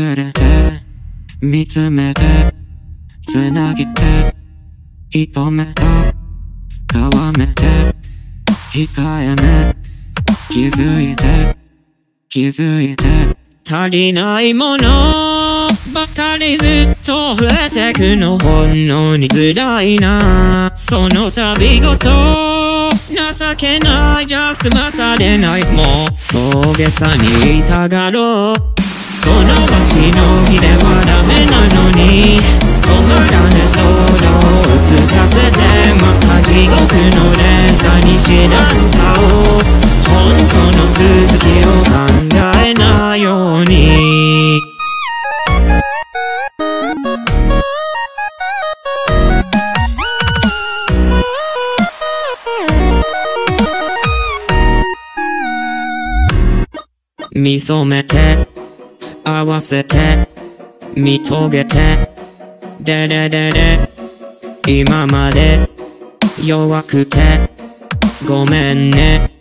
忘れて見つめてつなげて射めた皮めて控えめ気づいて足りないものばかりずっと増えてくのほんのに辛いなその度ごと情けないじゃ済まされないもっと大げさに痛がろうその場しのぎではダメなのに止まらぬ衝動をつかせてまた地獄の連鎖にしなんだを本当の続きを考えないように見初めて合わせて見遂げてで今まで弱くてごめんね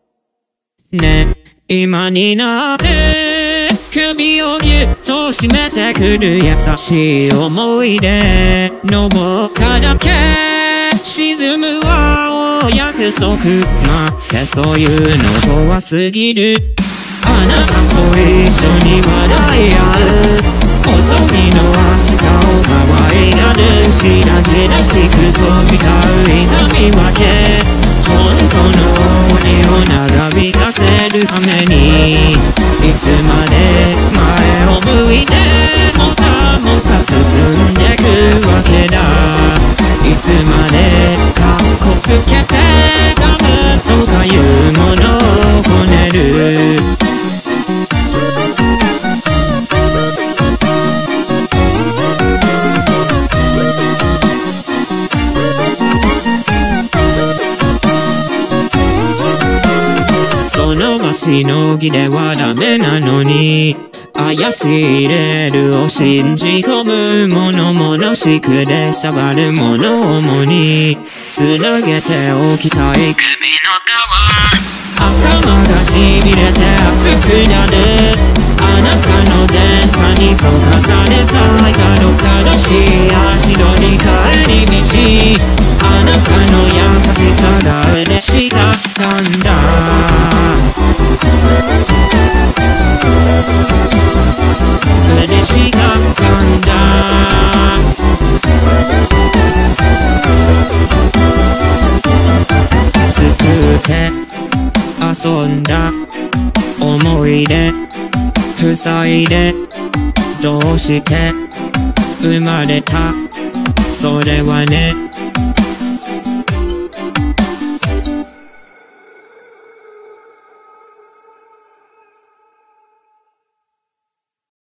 今になって首をぎゅっと締めてくる優しい思い出登っただけ沈むはお約束待ってそういうの怖すぎるあなたと一緒に笑い合うおとぎの明日を可愛がるしらじらしく飛び交う痛み分け本当の終わりを長引かせるためにいつまで前を向いてもたもた進んでくわけだいつまでかっこつけてガムとかいうものをこねるその場しのぎではダメなのに怪しいレールを信じ込む物々しくでしゃばるもの主につなげておきたい首の皮頭がしびれて熱くなるあなたの電波に溶かされたいたど正しい足取り帰り道あなたの優しさが嬉しかったんだ嬉しかったんだ作って遊んだ思い出塞いでどうして生まれたそれはね